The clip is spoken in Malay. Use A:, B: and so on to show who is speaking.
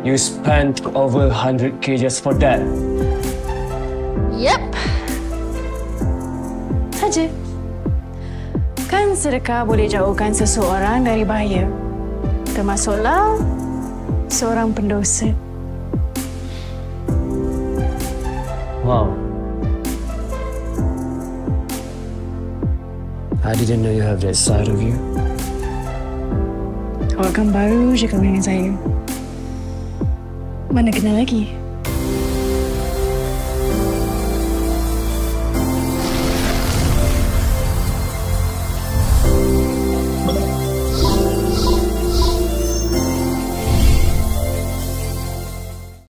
A: You spent over 100k just for that.
B: Yep. Saja. Kan sedekah boleh jauhkan seseorang dari bahaya. Termasuklah seorang pendosa.
A: Wow. I didn't know you have that side of you.
B: Awak kan baru je kahwin dengan saya. Mana kenal lagi?